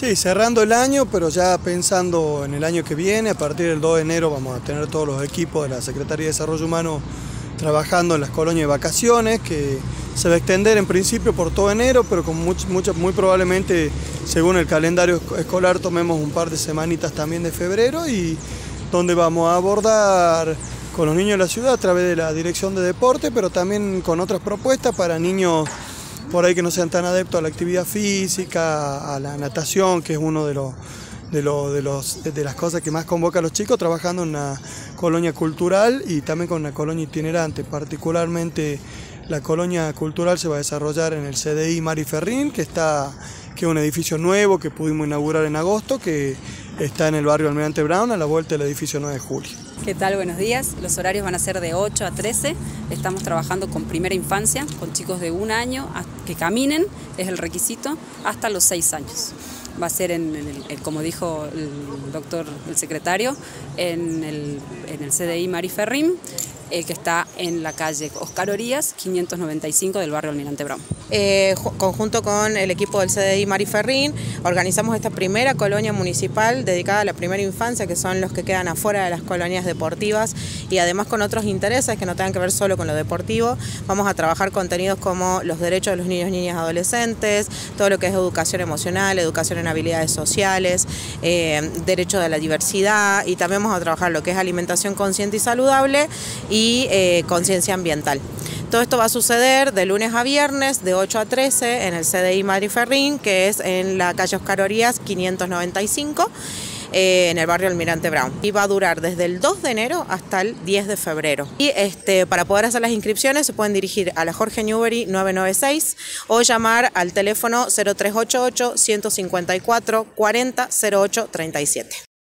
Sí, cerrando el año, pero ya pensando en el año que viene, a partir del 2 de enero vamos a tener todos los equipos de la Secretaría de Desarrollo Humano trabajando en las colonias de vacaciones, que se va a extender en principio por todo enero, pero con muy probablemente, según el calendario escolar, tomemos un par de semanitas también de febrero, y donde vamos a abordar con los niños de la ciudad a través de la Dirección de Deporte, pero también con otras propuestas para niños por ahí que no sean tan adeptos a la actividad física, a la natación, que es uno de las cosas que más convoca a los chicos, trabajando en una colonia cultural y también con una colonia itinerante. Particularmente la colonia cultural se va a desarrollar en el CDI Mari Ferrín, que es un edificio nuevo que pudimos inaugurar en agosto, que está en el barrio Almirante Brown, a la vuelta del edificio 9 de julio. ¿Qué tal? Buenos días. Los horarios van a ser de 8 a 13. Estamos trabajando con primera infancia, con chicos de 1 año que caminen, es el requisito, hasta los 6 años. Va a ser, como dijo el secretario, en el CDI Mari Ferrín, que está en la calle Oscar Orías, 595 del barrio Almirante Brown. Conjunto con el equipo del CDI Mari Ferrín, organizamos esta primera colonia municipal dedicada a la primera infancia, que son los que quedan afuera de las colonias deportivas, y además con otros intereses que no tengan que ver solo con lo deportivo. Vamos a trabajar contenidos como los derechos de los niños, niñas y adolescentes, todo lo que es educación emocional, educación en habilidades sociales, derecho de la diversidad, y también vamos a trabajar lo que es alimentación consciente y saludable y conciencia ambiental. Todo esto va a suceder de lunes a viernes de 8 a 13 en el CDI Mari Ferrín, que es en la calle Oscar Orías 595, en el barrio Almirante Brown. Y va a durar desde el 2 de enero hasta el 10 de febrero. Y para poder hacer las inscripciones se pueden dirigir a la Jorge Newbery 996 o llamar al teléfono 0388 154 40 08 37.